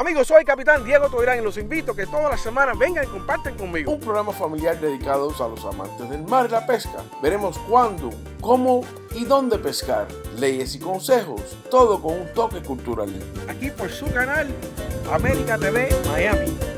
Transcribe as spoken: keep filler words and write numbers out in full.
Amigos, soy Capitán Diego Toirán y los invito a que todas las semanas vengan y comparten conmigo un programa familiar dedicado a los amantes del mar y la pesca. Veremos cuándo, cómo y dónde pescar, leyes y consejos, todo con un toque cultural. aquí por su canal América T V Miami.